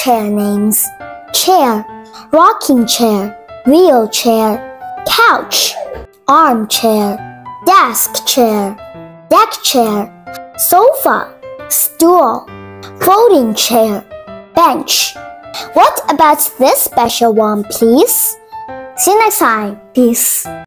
chair names: chair, rocking chair, wheelchair, couch, armchair, desk chair, deck chair, sofa, stool, folding chair, bench. What about this special one, please? See you next time. Peace.